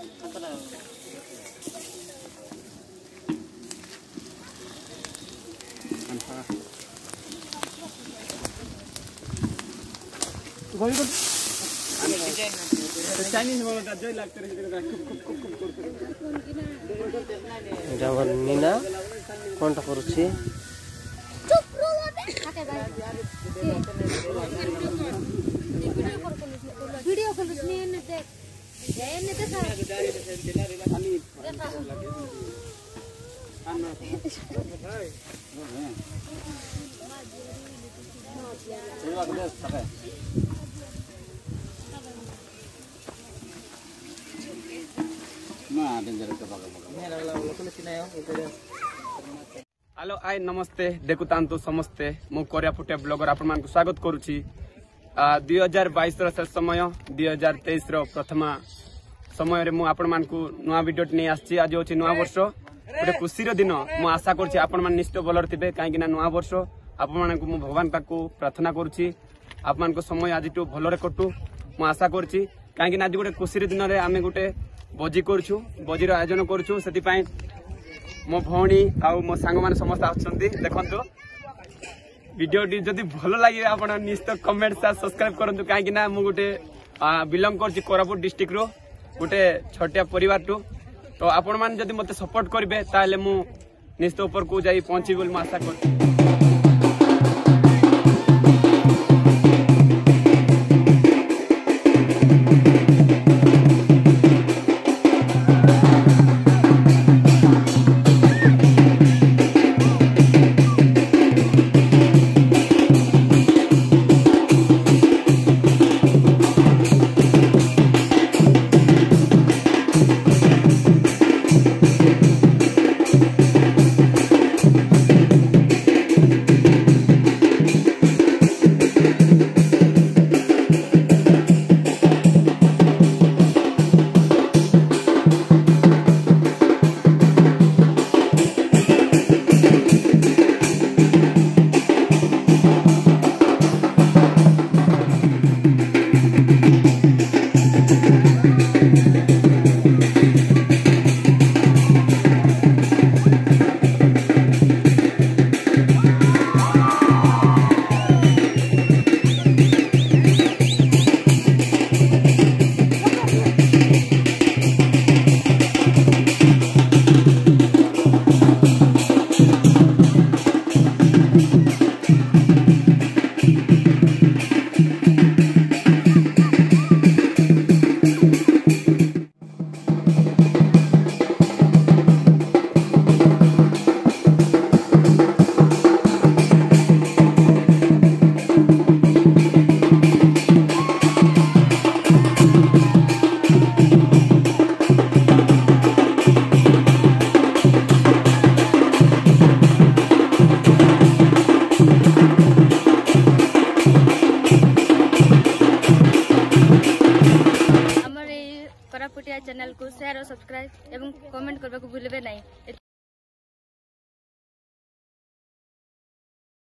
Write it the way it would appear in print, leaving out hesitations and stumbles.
नीना कौन करुच्छी video hello आई नमस्ते देखुतांतु समस्ते मु कोरिया फुटे ब्लॉगर आपण मान स्वागत करुछि 2022 रो शेष समय 2023 रो प्रथम समय रे मु आपण मान को नवा वीडियो नै आछि। आज होछि नवा वर्ष गोटे खुशी रो दिन। मु आशा करछि आपण मान निश्चित भलर थिबे काहेकि ना नवा वर्ष आपण मान को मु भगवान पाकू प्रार्थना करुछि आपण मान को समय आज टू भलरे कटू मु आशा करछि काहेकि ना आज गोटे खुशी रो दिन रे आमे गोटे बजी करछु बजीर आयोजन करछु सेति पई मो भौणी आउ मो सांग मान समस्त आछंती देखंतु वीडियो जदि भलो लागि आपण निश्चित कमेंट सा सब्सक्राइब करंतु काहे कि ना मु गोटे बिलोंग करछि कोरापुट डिस्ट्रिक्ट रो गोटे छोटिया परिवार टू तो आपण मान जदि मते सपोर्ट करबे ताले मु निश्चित ऊपर को जाई पहुंची बोल मु आशा करछि। कोरापुटिया चैनल को शेयर और सब्सक्राइब एवं कमेंट करबा को भूलबे नहीं।